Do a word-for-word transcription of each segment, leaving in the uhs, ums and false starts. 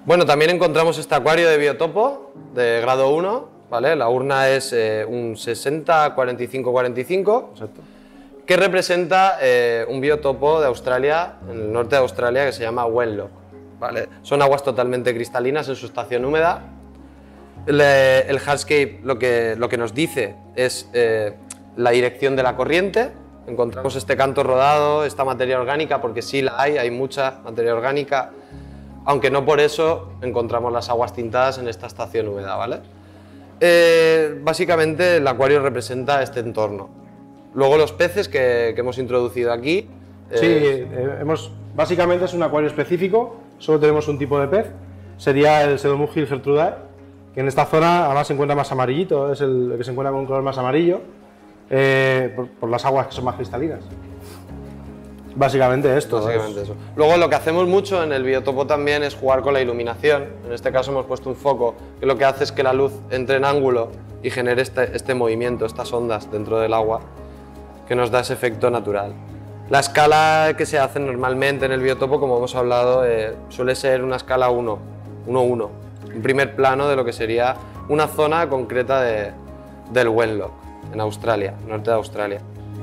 Bueno, también encontramos este acuario de biotopo de grado uno, ¿vale? La urna es eh, un sesenta cuarenta y cinco cuarenta y cinco, que representa eh, un biotopo de Australia, en el norte de Australia, que se llama Wenlock, ¿vale? Son aguas totalmente cristalinas en su estación húmeda. El, el hardscape lo que, lo que nos dice es eh, la dirección de la corriente. Encontramos este canto rodado, esta materia orgánica, porque sí la hay, hay mucha materia orgánica, aunque no por eso encontramos las aguas tintadas en esta estación húmeda, ¿vale? Eh, básicamente el acuario representa este entorno. Luego los peces que, que hemos introducido aquí... Eh, sí, eh, hemos, básicamente es un acuario específico, solo tenemos un tipo de pez, sería el Pseudomugil gertrudae, que en esta zona además se encuentra más amarillito, es el que se encuentra con un color más amarillo, eh, por, por las aguas que son más cristalinas. Básicamente esto. Básicamente es... eso. Luego lo que hacemos mucho en el biotopo también es jugar con la iluminación. En este caso hemos puesto un foco que lo que hace es que la luz entre en ángulo y genere este, este movimiento, estas ondas dentro del agua, que nos da ese efecto natural. La escala que se hace normalmente en el biotopo, como hemos hablado, eh, suele ser una escala uno uno, un primer plano de lo que sería una zona concreta de, del Wenlock, en Australia, norte de Australia.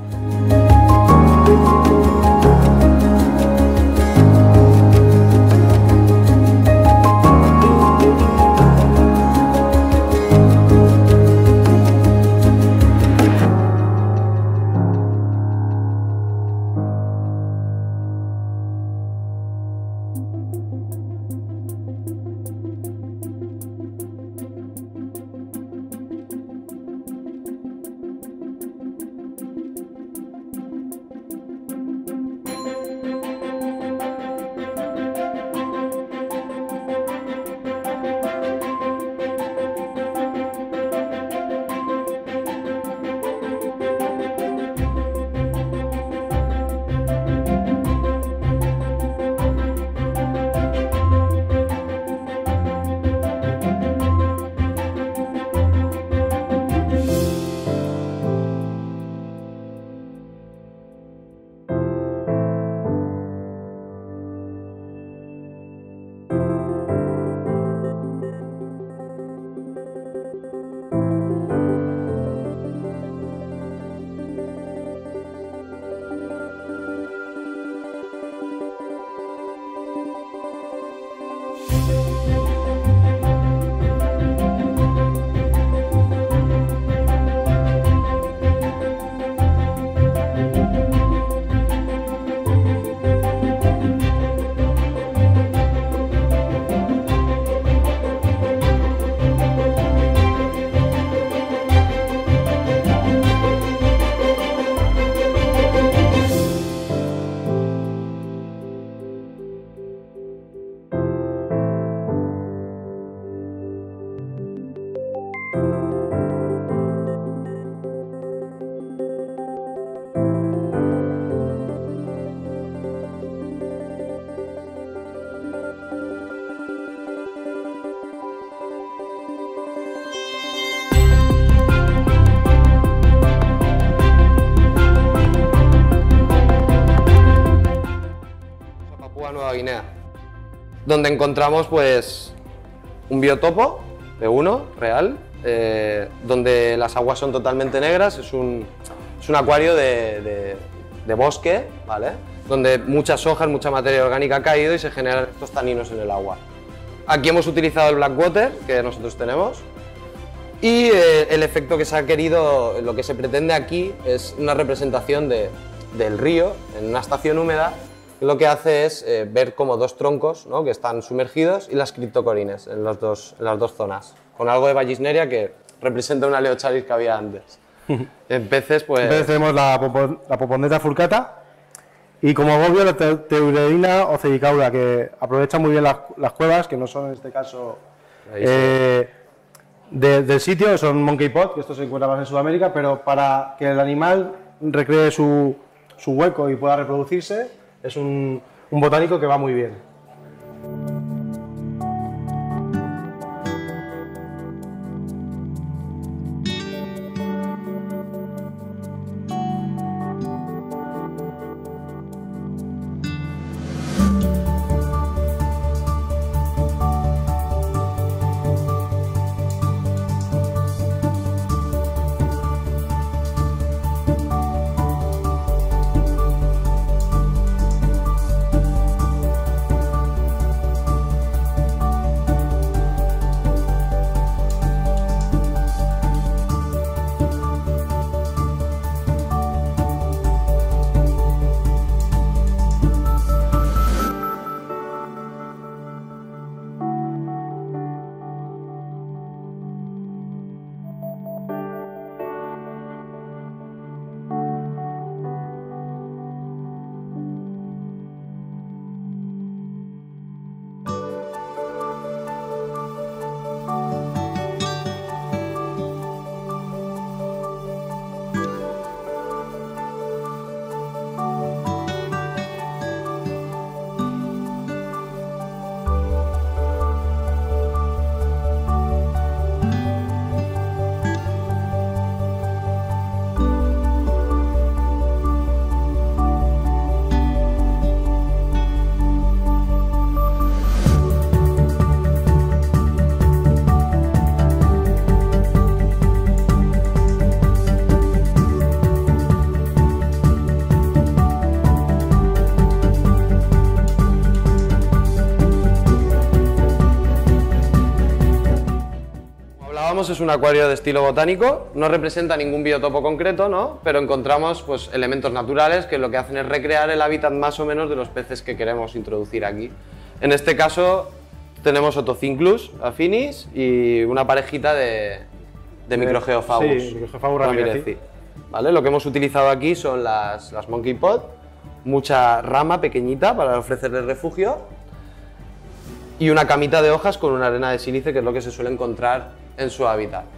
Nueva Guinea, donde encontramos pues un biotopo de uno real, eh, donde las aguas son totalmente negras, es un, es un acuario de, de, de bosque, ¿vale? Donde muchas hojas, mucha materia orgánica ha caído y se generan estos taninos en el agua. Aquí hemos utilizado el Blackwater que nosotros tenemos y eh, el efecto que se ha querido, lo que se pretende aquí es una representación de, del río en una estación húmeda. Lo que hace es eh, ver como dos troncos, ¿no?, que están sumergidos y las criptocorines en, los dos, en las dos zonas, con algo de Vallisneria que representa una Leocharis que había antes. En peces, pues... En peces tenemos la, popo, la Popondeta furcata y como obvio la te Teuredina oceicaura, que aprovecha muy bien las, las cuevas, que no son en este caso eh, de, del sitio, son monkey pot, que esto se encuentra más en Sudamérica, pero para que el animal recree su, su hueco y pueda reproducirse, es un, un botánico que va muy bien. encontramos es un acuario de estilo botánico, no representa ningún biotopo concreto, ¿no? Pero encontramos pues, elementos naturales que lo que hacen es recrear el hábitat más o menos de los peces que queremos introducir aquí. En este caso tenemos Otocinklus affinis y una parejita de, de Microgeophagus. Sí, Microgeophagus ramirezi. ¿Vale? Lo que hemos utilizado aquí son las, las Monkey Pod, mucha rama pequeñita para ofrecerles refugio y una camita de hojas con una arena de sílice, que es lo que se suele encontrar en su hábitat.